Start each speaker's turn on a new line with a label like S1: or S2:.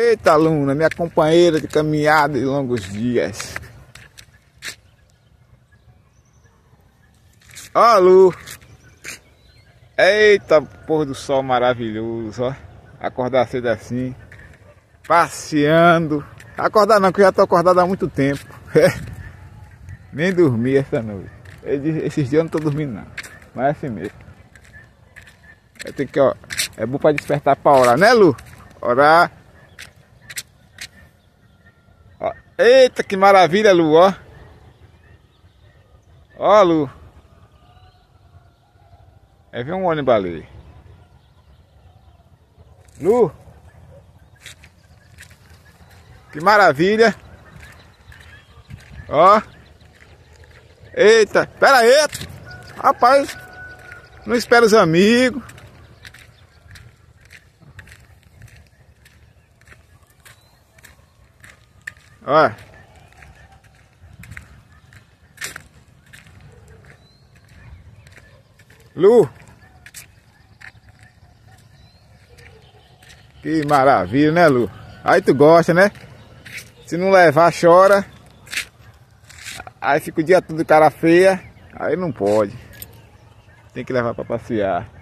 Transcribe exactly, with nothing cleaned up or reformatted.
S1: Eita, Luna, minha companheira de caminhada de longos dias. Ó, Lu. Eita, pôr do sol maravilhoso, ó. Acordar cedo assim. Passeando. Acordar não, que eu já tô acordado há muito tempo. Nem dormi essa noite. Esses dias eu não tô dormindo não. Mas é assim mesmo. Eu tenho que, ó. É bom pra despertar pra orar, né, Lu? Orar. Ó. Eita, que maravilha, Lu, ó. Ó, Lu. É, vem um ônibus ali. Lu. Que maravilha. Ó. Eita, pera aí. Rapaz, não espera os amigos. Ó. Lu. Que maravilha, né, Lu? Aí tu gosta, né? Se não levar, chora. Aí fica o dia todo de cara feia. Aí não pode. Tem que levar pra passear.